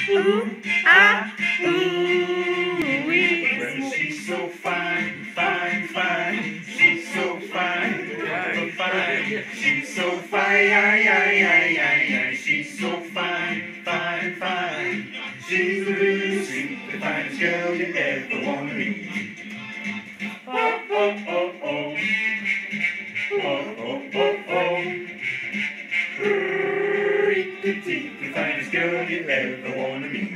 Ooh, ah, ooh, wee. Well, she's so fine, fine, fine. She's so fine, fine, fine. She's so fine, she's so fine, fine, fine. She's the really sweet, the finest girl you ever want to meet. Oh, oh, oh, oh. Oh, oh, oh, oh. Reet, Petite, the finest girl you ever want to meet.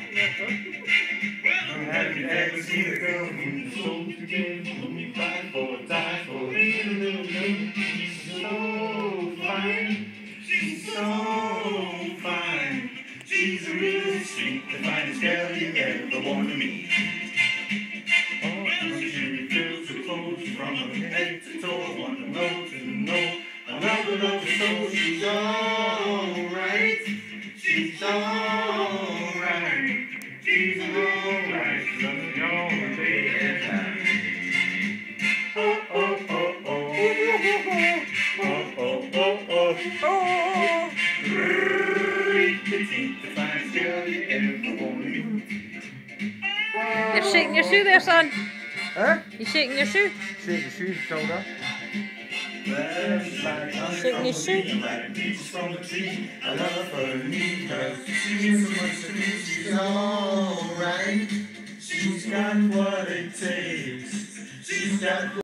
Have you ever seen a girl who's so together, who's fine for a time for a little lady? She's so fine, she's so fine. She's a really sweet, the finest girl you ever want to meet. Oh, she fills her clothes from her head to toe, want to know to know. I love her, love her so she's alright. She's alright. She's alright. She's on the own way and time. Oh, oh, oh, oh. Oh, oh, oh, oh. Reet, Petite, the finest girl you ever want to meet. You're shaking your shoe there, son. Huh? You shaking your shoe? Shake your shoes, shoulder. Shaking your shoe? From the tree, I love her and need her. She means so much to me. She's alright. She's got what it takes. She's got